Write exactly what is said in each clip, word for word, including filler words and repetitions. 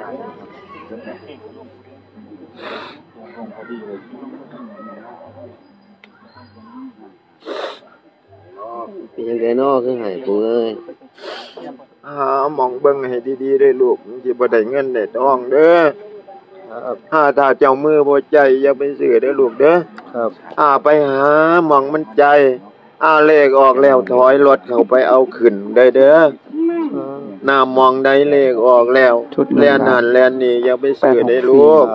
เป็นยังไงเนาะคือให้กูเอ้ยหาหมองเบิ่งให้ดีๆได้ลูกสิบ่ได้เงินได้ทองเด้อครับถ้าถ้าเจ้ามือบ่ใจอย่าไปซื้อเด้อลูกเด้อครับอ่าไปหาหมองมันใจอ่าเลขออกแล้วถอยรถเข้าไปเอาขึ้นได้เด้อหน้ามองได้เลขออกแล้วแล่นนั่นแล่นนี่อย่าไปซื้อได้ลูก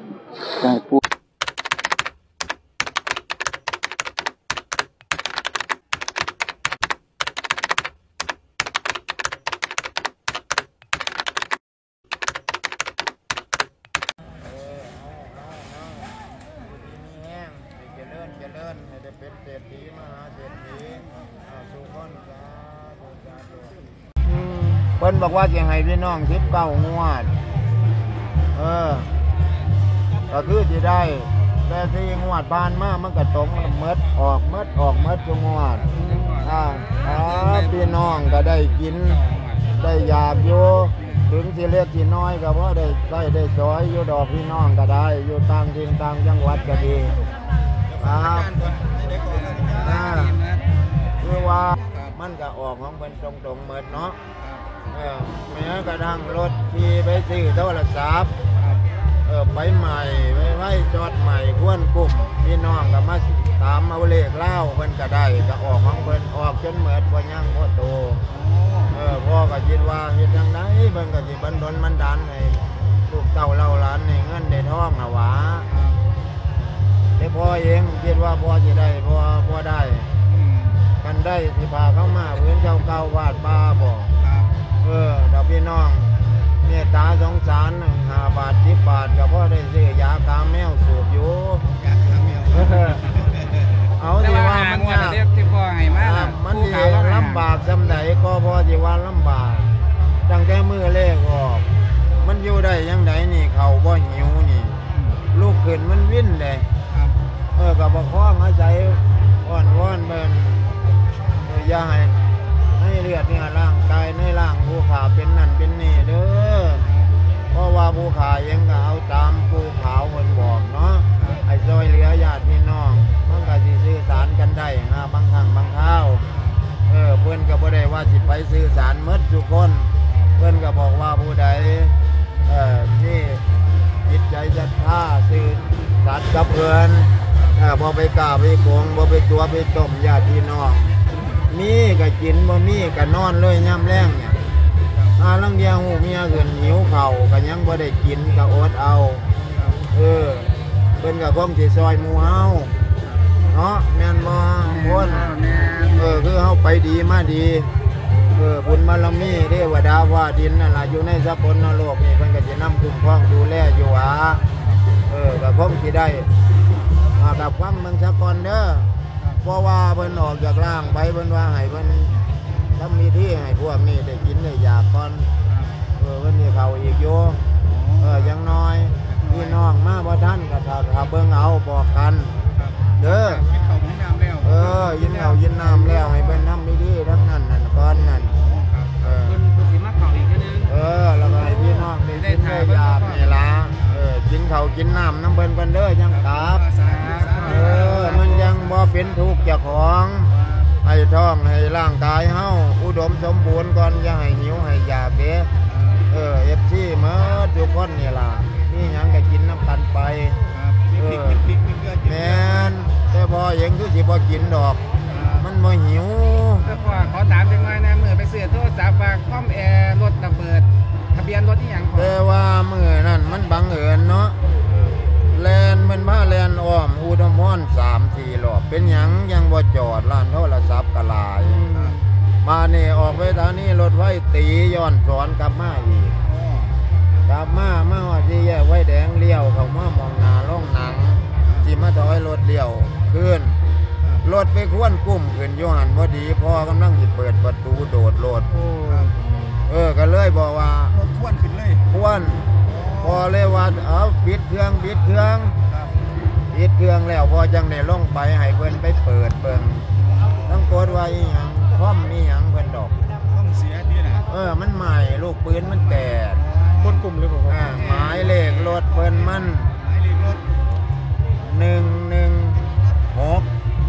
เพิ่นบอกว่าจะให้พี่น้องสิบเก้างวดเออก็คือสิได้แต่ที่งวดผ่านมามันก็ตรงเมดออกเมดออกเมดทุกงวดอ่าพี่น้องก็ได้กินได้อยากอยู่ถึงสิเล็กสิน้อยก็เพราะได้ใช้ได้สอยอยู่ดอกพี่น้องก็ได้อยู่ต่างถิ่นต่างจังหวัดก็ดีครับอ่าคือว่ามันก็ออกของเพิ่นตรงๆเมดเนาะเออแม้กระทั่งรถที่ไปซื้อโทรศัพท์เออไปใหม่ไปไว้จอดใหม่ควนกลุ่มพี่น้องก็มาตามเอาเลขเล่าเพิ่นก็ได้ก็ออกของเพิ่นออกจนเหมือนบ่ยังบ่โตเออพ่อก็คิดว่าเฮ็ดจังได๋เพิ่นก็สิบันดลบันดาลให้ลูกเต้าเล่าหลานให้เงินได้ทองน่ะหว่าแต่พ่อเองคิดว่าพ่อสิได้พ่อพ่อได้กันได้สิพาเข้ามาเพิ่นเจ้าเก่าวาดป่าบ่เออดอกพี่น้องเมตตาสงสารห้าบาทสิบบาทก็พอได้ซื้อยากาแมวสูบอยู่ยากาแมวเอาสิว่ามันยากที่พ่อให้มามันสิลำบากซำใดก็พอสิว่าลำบากตั้งแต่มื้อแรกออกมันอยู่ได้ยังไดนี่เขาบ่หิวนี่ลูกขึ้นมันวิ่นเลยเออก็บ่คล้องอาศัยอ้อนวอนเบิ่นอย่าให้ให้เลือดเนี่ยร่างกายในร่างผู้ขาเป็นนั่นเป็นนี่เด้อเพราะว่าผู้ขาเองก็เอาตามผู้ขาวคนบอกเนาะไอ้ซอยเหลือญาติพี่น้องมันก็สิสื่อสารกันได้ฮะบางครั้งบางคราวเออเพิ่นก็บ่ได้ว่าสิไปสื่อสารหมดทุกคนเพิ่นก็บอกว่าผู้ใดเอ่อที่จิตใจศรัทธาสื่อสารกับเพิ่นเออบ่ไปกล้าไปโกงบ่ไปตัวไปต้มญาติพี่น้องมีก็กินบ่มีก็นอนเลยย่ำแรงเนี่ยอาลังเดียหูเมียขึ้นหิวเข่าก็ยังบ่ได้กินก็อดเอาเออเพิ่นก็คงสิซอยหมู่เฮาเนาะแม่นบ่คนเออคือเฮาไปดีมาดีเออบุญบารมีเทวดาฟ้าดินนั่นล่ะอยู่ในสกลนรกนี่เพิ่นก็สินำคุ้มครองดูแลอยู่หว่าเออก็คงสิได้มากับฟังเมืองสกลเด้อเพราะว่าเพิ่นออกจากร่างไปเพิ่นว่าให้เพิ่นทำมีที่ให้พวกนี้ได้กินได้อยากก่อนเออเพิ่นนี่เขาอีกอยู่เออยังน้อยพี่น้องมาบ่ทันก็ถ้าถ้าเบิ่งเอาบอกกันเด้อเออยินเอายินน้ำแล้วให้เพิ่นทำมีที่ทั้งนั้นนั่นก่อนนั่นเออเพิ่นสิมาเข้าอีกทีนึงเออแล้วก็ให้พี่น้องได้กินได้อยากนี่ล่ะเออกินข้าวกินน้ำน้ำเพิ่นเพิ่นเด้อยังกลับเออมันยังบ่เป็นทุกข์เจ้าของให้ท้องให้ร่างกายเฮาอุดมสมบูรณ์ก่อนอย่าให้หิวให้อยากเด้เออ เอฟ ซี หมดทุกคนนี่ล่ะมีหยังก็กินน้ำกันไปเออแม่นแต่พอเองคือสิบ่กินดอกมันบ่หิวแต่พ่อขอถามจังหน่อยนะมื้อไปซื้อโทรศัพท์ว่าคอมแอร์รถระเบิดทะเบียนรถอีหยังพ่อแต่ว่ามื้อนั้นมันบังเอิญเนาะแลนมันมาแลนอ้อมอุดมพร สามสี่ รอบเป็นหยังยังบ่จอดร้านโทรศัพท์ก็หลายมานี่ออกไปทางนี้รถไฟตีย้อนสอนกลับมาอีกกลับมามาว่าสิแยกไว้แดงเลี้ยวเข้ามามองหน้าโรงหนังสิมาถอยรถเลี้ยวขึ้นรถไปควนกุ้มขึ้นอยู่หันพอดีพ่อกำลังสิเปิดประตูโดดรถเออก็เลยบอกว่ารถควนขึ้นเลยควนพอเลยว่าเอาปิดเครื่องปิดเครื่องปิดเครื่องแล้วพอจังได้ลงไปให้เพิ่นไปเปิดเบิ่งต้องกดว่าอีหยังพร้อมมีหยังเพิ่นดอกต้องเสียดีนะเออมันใหม่ลูกปืนมันแตกคนกลุ่มหรือเปล่าอ่าถเพิ่นมันหนึ่งหนึ่งหก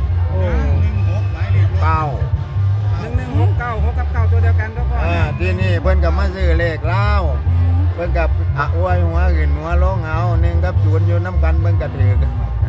เก้าหนึ่งหนึ่งหกเก้าหกกับเก้าตัวเดียวกันก็พอเออที่นี่เพิ่นก็มาซื้อเลขเล่าเพิ่นกับอะอวยหัวขึ้นหัวลงเอาหนึ่งกับศูนย์อยู่น้ำกันเพิ่นก็ถือ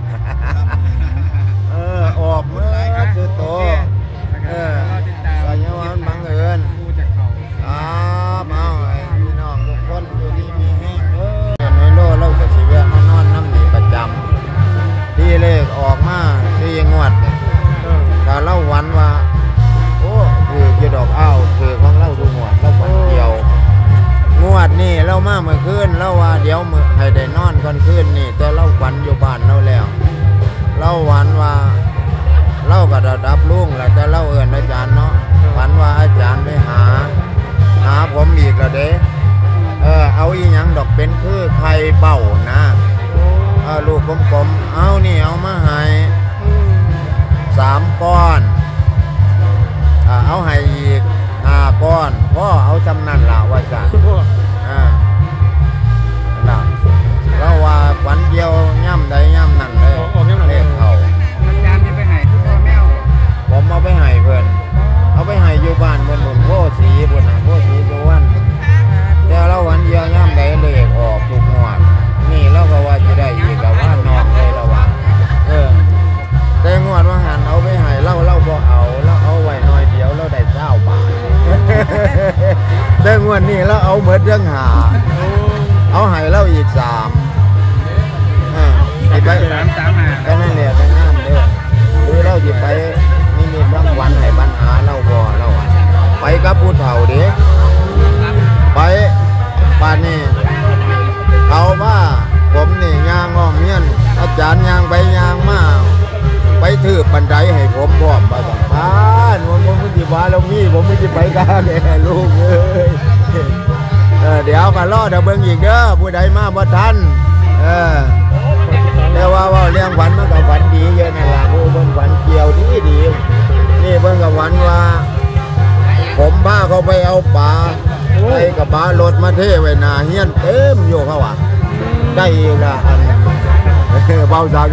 เออออกเมื่อสุดโตเออก็ยังว่ามันบังเอิญครับเอาไอ้พี่น้องทุกคนอยู่ดีมีแห้งเออในโลกเราก็สิแวะมานอนน้ำนี่ประจำที่เลขออกมาที่งวดเนี่ยถ้าเราหวันว่าโอ้คือจะดอกอ้าวคือของเราดูงวดเราฝันเดียวงวดนี่เรามาเมื่อคืนเราว่าเดี๋ยวมื้อให้ได้นอนก่อนคืนนี่แต่เราฝันอยู่บ้านเราแล้วเราหวันว่าเราก็ระดับลุงแหละแต่เราเอิ้นอาจารย์เนาะฝันว่าอาจารย์ไปหาหาผมอีกแล้วเด้เออเอาอีหยังดอกเป็นคือไข่เบ้านะเออลูกกลมๆเอานี่เอามาให้สามก้อนอ่าเอาให้อีกห้าก้อนพ่อเอาจำนั่นล่ะว่าจ้ะอ่าล่ะเราว่าฝันเดียวย่ำใดย่ำนั่นเลยเลขเขาอาจารย์ที่ไปให้คือพ่อแมวผมเอาไปให้เพื่อนเอาไปให้อยู่บ้านบนบนโพสีบนโพสีสุวรรณแต่เราวันเดียวย่ำใดเลขออกทุกงวดนี่เราก็ว่าจะได้อีกแต่ว่านอกเลยเราว่าเออแต่งวดว่าหันเอาไปให้เราเราบ่เอาเราเอาไว้น้อยเดียวเราได้เจ้าบาท แต่งวดนี้เราเอาเหมือนเรื่องหาเอาให้เราอีกสามอ่าสิไปสามสามห้าก็นั่นแหละก็งามเด้อหรือเราสิไปนี่มีรางวัลให้ปัญหาเราบ่เราอะไปกับผู้เฒ่าเด้ไปบ้านนี้เขาว่าผมนี่ย่างอ้อมเมียนอาจารย์ย่างไปย่างมาไปถือบันไดให้ผมพร้อมมาสัมภาษณ์ผมผมไม่สิว่าเรามีผมไม่สิไปกันแน่ลูกเอ้ยเออเดี๋ยวก็รอเดี๋ยวเบิ่งอีกเด้อผู้ใดมาบ่ทันเออแต่ว่าว่าเรื่องฝันมันก็ฝันดีเยอะนั่นล่ะผู้เบิ่งฝันเกี่ยวดีดีนี่เบิ่งก็ฝันว่า ผมพาเขาไปเอาปลาไปกับปลารถมาเทไว้หน้าเฮียนเต็มอยู่เขาว่าได้อีกละอัน เบาจากเลย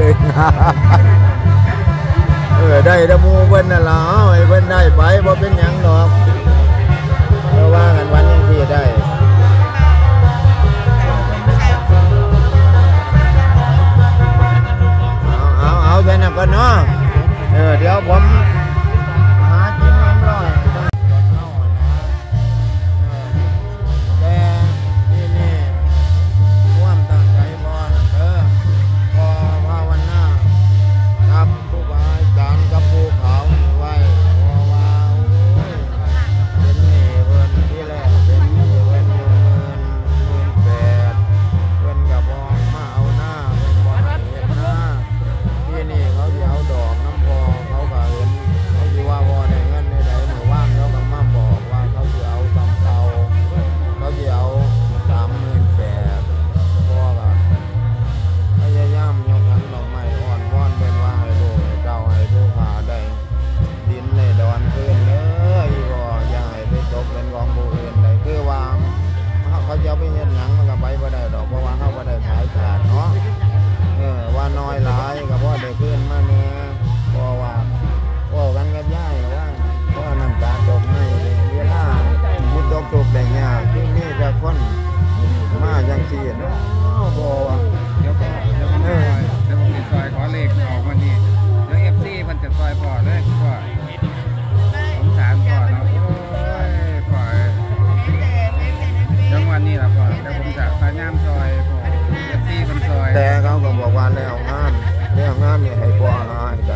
เออได้ดมูเพิ่นน่ะล่ะไอ้เพิ่นได้ไปบ่เป็นหยังดอกเพราะว่ากันวันยังที่ได้เอาเอาเอาไปนะก่อนเนาะเออเดี๋ยวผมหากินน้ำร้อยแต่ที่นี่ความตั้งใจบ่น่ะเด้อพอภาวนากับครูบาอาจารย์กับภูเขาไว้เพราะว่าโอ้ยเป็นหนี้เพิ่นที่แรกเป็นหนี้เพิ่นอยู่หมื่นหมื่นแปดเพิ่นก็บ่มาเอาหน้าเพิ่นบ่ให้เฮ็ดหน้าที่นี่เขาสิเอาดอกน้ำพอเขาก็เห็นเขาสิว่าบ่ได้เงินได้ใดเมื่อวานเขาก็มาบอกว่าเขาสิเอาซ้ำเก่าเขาสิเอาสามหมื่นแปดพอก็พยายามยกขันดอกไม้อ่อนวอนเป็นว่าให้ลูกให้เจ้าให้ผู้ขาได้ดินในดอนคืนเลยบ่อย่าให้ไปตกเป็นของผู้อื่นเลยคือว่าเขาจะเอาไปเฮ็ดหยังมันก็ไปบ่ได้ดอกเพราะว่าเขาบ่ได้ขายขาดเนาะเออว่าน้อยหลายก็บ่ได้คืนมาแน่เพราะว่าเว้ากันกับยายว่าเพราะน้ำตาตกในเวลาผู้ตกทุกข์ได้ยากที่นี่จะคนมาจังซี่เนาะบ่ว่าเดี๋ยวก็เดี๋ยวผมจะซอยเดี๋ยวผมจะซอยขอเลขออกวันนี้เดี๋ยวเอฟซีมันจะซอยพอเลยพ่อผมสามพ่อเนาะโอ้ยพ่อจังวันนี้ล่ะพ่อเดี๋ยวผมจะพยายามซอยพ่อเอฟซีมันซอยแต่เขาก็บอกว่าแล้วงานแล้วงานนี่ให้พ่อหาให้ได้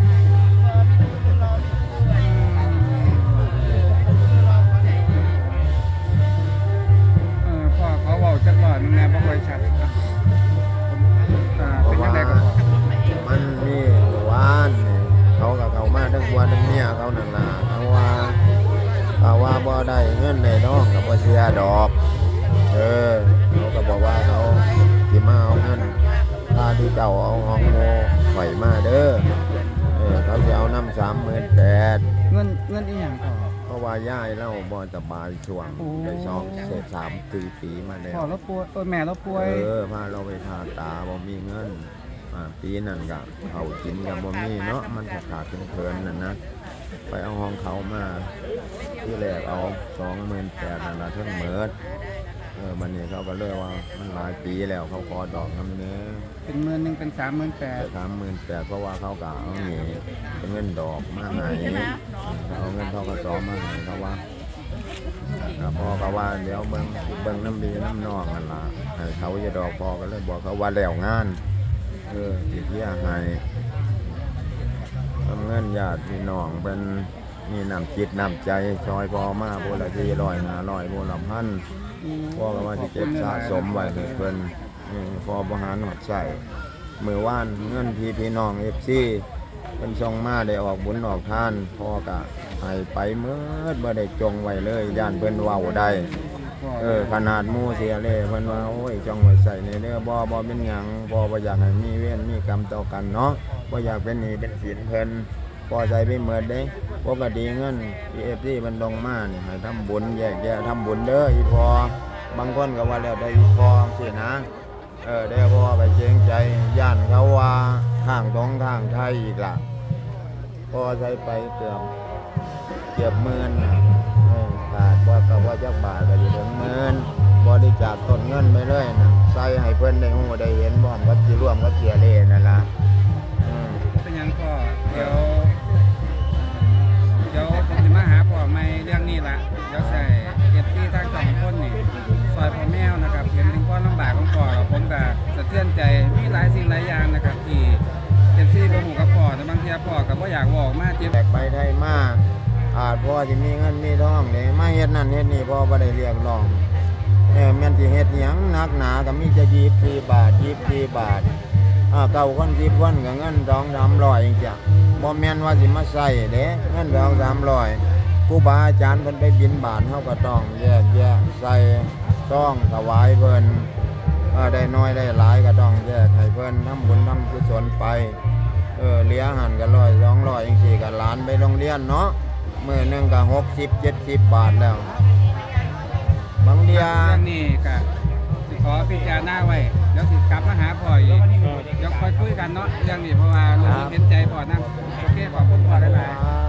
เออพ่อเขาบอกจักรอดมันแน่บ่ค่อยชัดครับอ่าเพเป็นราะยังว่าไงก็พ่อมันมีหวานนี่เขาก็เข้ามาทั้งผัวทั้งเมียเขานั่นล่ะเขาว่าเขาว่าบ่ได้เงินในน้องก็บ่เสียดอก เออเขาก็บอกว่าเขาสิมาเอาเงินค่าที่เจ้าเอาของโมไหวมาเด้อเออเขาสิเอานำสามหมื่นแปดเงินเงินอีหยังพ่อโอ้ราะว่าย่ายเล่าบ่สบายช่วงโอ้ได้สองเศษสามสี่ปีมาแล้วพ่อเราป่วยเออแม่เราป่วยเออพาเราไปผ่าตาบ่มีเงินอ่าปีนั้นก็เอากินกับบ่มีเนาะมันก็ขาดเคินๆนั่นนะไปเอาห้องเขามาที่แรกเอาสองหมื่นแปดนั่นละเทั้งเมิดเออมันนี่เขาก็เลยว่ามันหลายปีแล้วเขาขอดอกน้ำเนื้อเป็นหมื่นหนึงเป็นสามหมื่นแปดสามหมื่นแปดเพราะว่าเขาก็เอาเงี้เป็นเงินดอกมาให้เขาเอาเงินทกสมาให้เขาว่าแล้วพ่อก็ว่าเดี๋ยวเบิ่งเบิ่งน้ำดีน้ำนองนั่นล่ะให้เขาจะดอกพ่อก็เลยบอกเขาว่าแล้วงานเออที่เที่ยให้ทำเงินญาติพี่น้องเป็นมีน้ำจิตน้ำใจซอยพอมาโบราณที่ลอยหาลอยโบราณพันพ่อก็ว่าที่เก็บสะสมไว้ให้เพิ่นนี่พอบริหารหดใส่มือว่านเงินพี่พี่น้องเอฟซีเป็นส่งมาได้ออกบุญออกทานพ่อกะให้ไปเมื่อบ่ได้จงไว้เลยย่านเพิ่นเว้าได้เออขนาดหมู่เสียเลยเพิ่นว่าโอ้ยจงไว้ใส่ในเด้อบ่บ่เป็นหยังบ่บ่อยากให้มีเวรมีกรรมต่อกันเนาะบ่อยากเป็นหนี้เป็นสินเพิ่นพอใจไปเมิดเด้ปกติเงิน อี เอฟ ซี มันลงมานี่ให้ทำบุญแยกแยะทำบุญเด้ออีพอบางคนก็ว่าแล้วได้อีพอสินะเออได้พอไปเจงใจย่านเขาว่าทางตรงทางไทยอีกล่ะพอใจไปเกือบเกือบหมื่นน่ะเออขาดว่าก็ว่าจักบาทก็อยู่ถึงหมื่นบริจาคต้นเงินไปเลยนะใส่ให้เพิ่นได้ฮู้ได้เห็นพร้อมกับสิร่วมกับเสียเลนั่นล่ะอืมเป็นหยังก็เดี๋ยวเดี๋ยวผมจะมาหาพ่อใหม่เรื่องนี้ละเดี๋ยวใส่เก็บที่ทางสองคนนี่ซอยพ่อแมวนะครับเห็นถึงความลำบากของพ่อแล้วผมก็สะเทือนใจมีหลายสิ่งหลายอย่างนะครับที่เก็บที่บ่ฮู้กับพ่อแต่บางทีพ่อก็บ่อยากบอกมาเจ็บแตกไปไทยมาอาจพ่อที่มีเงินมีทองเนี่ยมาเฮ็ดนั่นเฮ็ดนี่พ่อบ่ได้เรียกร้องเออแม่นสิเฮ็ดหยังหนักหนาก็มีจะยี่สิบสี่บาทยี่สิบสี่บาทอ่าเก้าคนสิบคนก็เงินสองสามร้อยจังซี่บ่แม่นว่าสิมาใส่เด้เงินสองสามร้อยครูบาอาจารย์เพิ่นไปบิณฑบาตเฮาก็ต้องแยกแยะใส่ซองถวายเพิ่นเออได้น้อยได้หลายก็ต้องแยกให้เพิ่นทำบุญทำกุศลไปเออเหลือหันก็ร้อยสองร้อยจังซี่ก็หลานไปโรงเรียนเนาะมื้อหนึงก็หกสิบ เจ็ดสิบบาทแล้วบางเดียเรื่องนี้ก็สิขอพิจารณาไว้เดี๋ยวสิกลับมาหาพ่ออีกเดี๋ยวค่อยคุยกันเนาะเรื่องนี้เพราะว่ารู้สึกเห็นใจพ่อนะโอเคขอบคุณพ่อหลายๆ